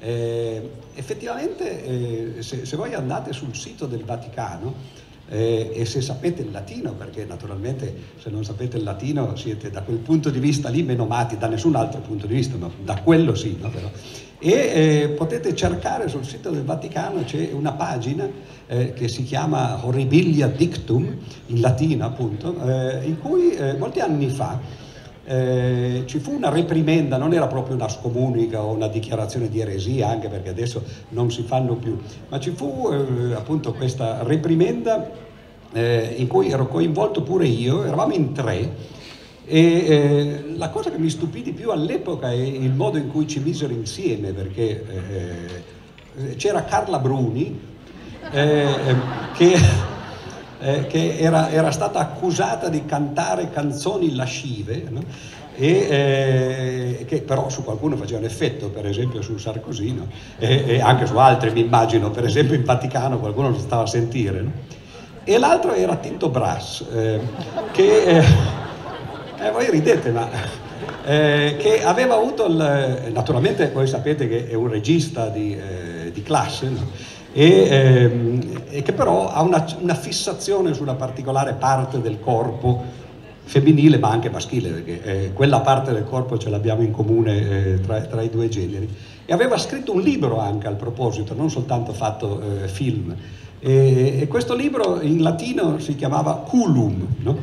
Effettivamente, se voi andate sul sito del Vaticano, e se sapete il latino, perché naturalmente se non sapete il latino siete da quel punto di vista lì menomati, da nessun altro punto di vista, ma da quello sì, no? Però. Potete cercare sul sito del Vaticano, c'è una pagina che si chiama Horribilia Dictum, in latino appunto, in cui molti anni fa ci fu una reprimenda, non era proprio una scomunica o una dichiarazione di eresia, anche perché adesso non si fanno più, ma ci fu appunto questa reprimenda in cui ero coinvolto pure io, eravamo in 3, e la cosa che mi stupì di più all'epoca è il modo in cui ci misero insieme, perché c'era Carla Bruni che era stata accusata di cantare canzoni lascive, no? Che però su qualcuno facevano effetto, per esempio su Sarkozy, no? E anche su altri, mi immagino, per esempio in Vaticano qualcuno lo stava a sentire, no? E l'altro era Tinto Brass, voi ridete, ma che aveva avuto naturalmente voi sapete che è un regista di classe, no? E che però ha una fissazione su una particolare parte del corpo femminile ma anche maschile, perché quella parte del corpo ce l'abbiamo in comune tra i due generi, e aveva scritto un libro anche al proposito, non soltanto fatto film, e questo libro in latino si chiamava Culum, no?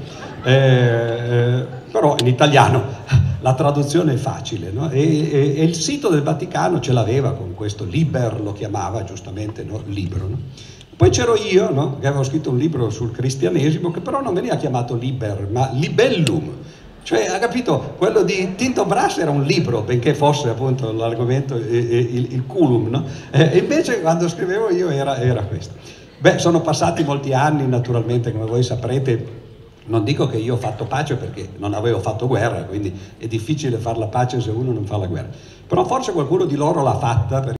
Però in italiano la traduzione è facile, no? E il sito del Vaticano ce l'aveva con questo Liber, lo chiamava giustamente, no? Libro, no? Poi c'ero io, no? Che avevo scritto un libro sul cristianesimo, che però non veniva chiamato Liber, ma Libellum. Cioè, ha capito, quello di Tinto Brass era un libro, benché fosse appunto l'argomento, il culum, no? E invece quando scrivevo io era questo. Beh, sono passati molti anni, naturalmente, come voi saprete. Non dico che io ho fatto pace perché non avevo fatto guerra, quindi è difficile fare la pace se uno non fa la guerra. Però forse qualcuno di loro l'ha fatta.